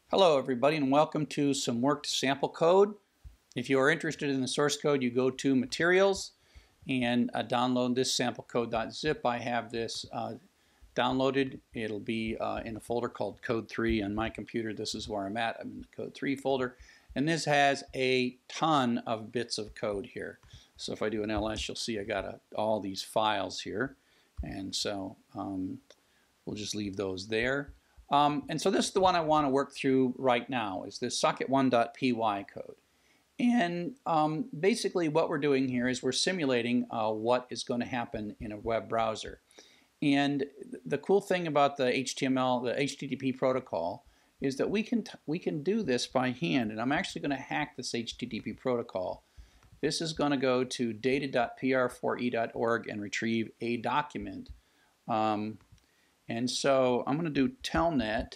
Hello everybody and welcome to some worked sample code. If you are interested in the source code, you go to materials and download this sample code.zip. I have this downloaded. It'll be in a folder called code 3 on my computer. This is where I'm at. I'm in the code 3 folder, and this has a ton of bits of code here. So if I do an ls, you'll see I got all these files here, and so we'll just leave those there. And so this is the one I want to work through right now, is this socket1.py code. And basically what we're doing here is we're simulating what is going to happen in a web browser. And the cool thing about the HTML, the HTTP protocol, is that we can do this by hand. And I'm actually going to hack this HTTP protocol. This is going to go to data.pr4e.org and retrieve a document. And so I'm going to do telnet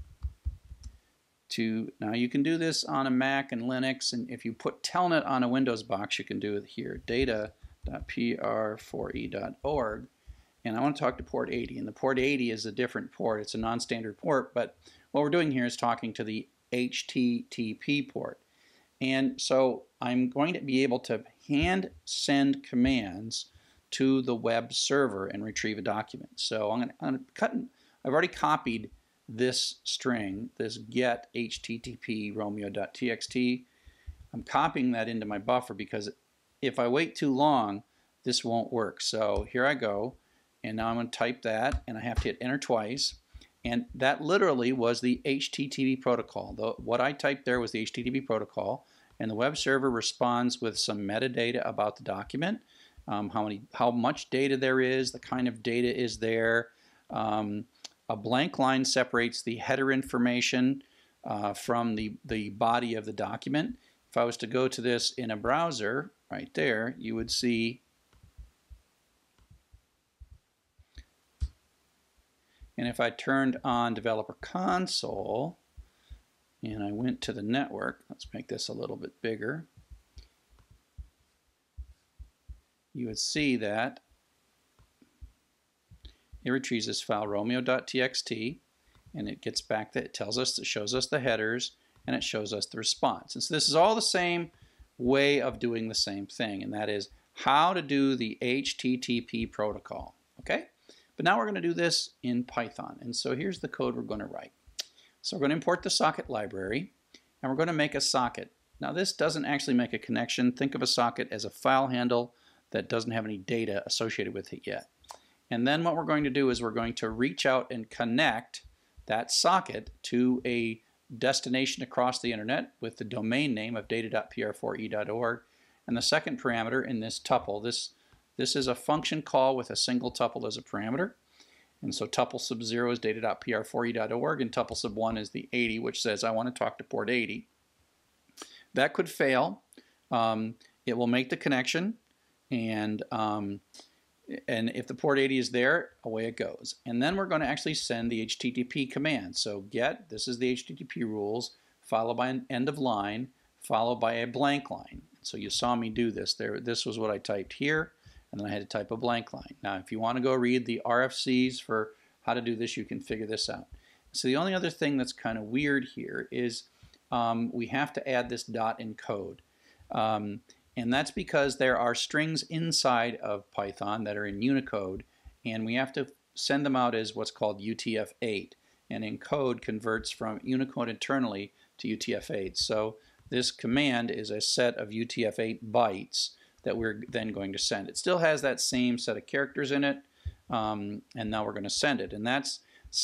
to, now you can do this on a Mac and Linux, and if you put telnet on a Windows box, you can do it here, data.pr4e.org. And I want to talk to port 80, and the port 80 is a different port. It's a non-standard port, but what we're doing here is talking to the HTTP port. And so I'm going to be able to hand send commands to the web server and retrieve a document. So I'm going to cut. I've already copied this string, this get http romeo.txt. I'm copying that into my buffer because if I wait too long, this won't work. So here I go, and now I'm going to type that, and I have to hit enter twice. And that literally was the HTTP protocol. What I typed there was the HTTP protocol, and the web server responds with some metadata about the document. How much data there is, the kind of data is there. A blank line separates the header information from the body of the document. If I was to go to this in a browser, right there, you would see, and if I turned on Developer Console and I went to the network, let's make this a little bit bigger, you would see that it retrieves this file romeo.txt, and it gets back that it tells us, it shows us the headers, and it shows us the response. And so this is all the same way of doing the same thing, and that is how to do the HTTP protocol. Okay? But now we're going to do this in Python, and so here's the code we're going to write. So we're going to import the socket library, and we're going to make a socket. Now this doesn't actually make a connection. Think of a socket as a file handle that doesn't have any data associated with it yet. And then what we're going to do is we're going to reach out and connect that socket to a destination across the internet with the domain name of data.pr4e.org. And the second parameter in this tuple, this is a function call with a single tuple as a parameter. And so tuple sub 0 is data.pr4e.org, and tuple sub 1 is the 80, which says I want to talk to port 80. That could fail. It will make the connection. And if the port 80 is there, away it goes. And then we're going to actually send the HTTP command. So get, this is the HTTP rules, followed by an end of line, followed by a blank line. So you saw me do this. This was what I typed here, and then I had to type a blank line. Now if you want to go read the RFCs for how to do this, you can figure this out. So the only other thing that's kind of weird here is we have to add this dot in code. And that's because there are strings inside of Python that are in Unicode, and we have to send them out as what's called UTF-8. And encode converts from Unicode internally to UTF-8. So this command is a set of UTF-8 bytes that we're then going to send. It still has that same set of characters in it, and now we're going to send it. And that's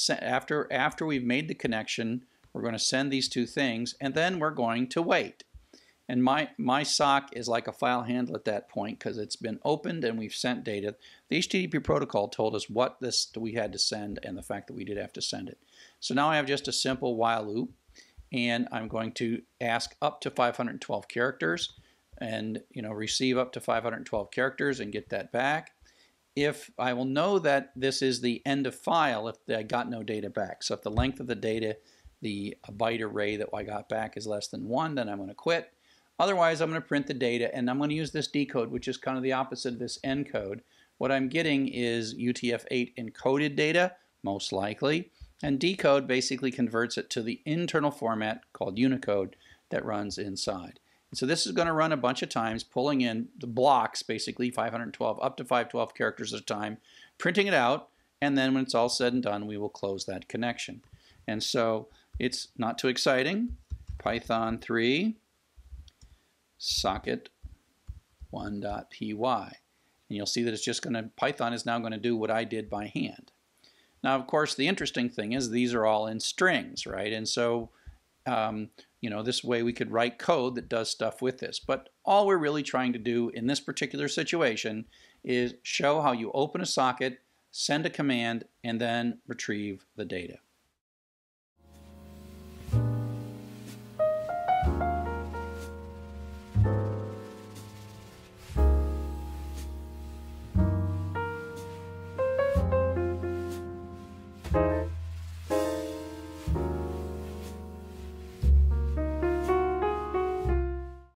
after we've made the connection, we're going to send these two things, and then we're going to wait. And my sock is like a file handle at that point because it's been opened and we've sent data. The HTTP protocol told us what we had to send and the fact that we did have to send it. So now I have just a simple while loop, and I'm going to ask up to 512 characters and receive up to 512 characters and get that back. If I will know that this is the end of file if I got no data back. So if the length of the data, the byte array that I got back is less than 1, then I'm going to quit. Otherwise, I'm going to print the data, and I'm going to use this decode, which is kind of the opposite of this encode. What I'm getting is UTF-8 encoded data, most likely, And decode basically converts it to the internal format called Unicode that runs inside. And so this is going to run a bunch of times, pulling in the blocks, basically 512, up to 512 characters at a time, printing it out, and then when it's all said and done, we will close that connection. And so it's not too exciting. Python 3 socket 1.py. And you'll see that it's just going to, Python is now going to do what I did by hand. Now, of course, the interesting thing is these are all in strings, right? And so, you know, this way we could write code that does stuff with this. But all we're really trying to do in this particular situation is show how you open a socket, send a command, and then retrieve the data.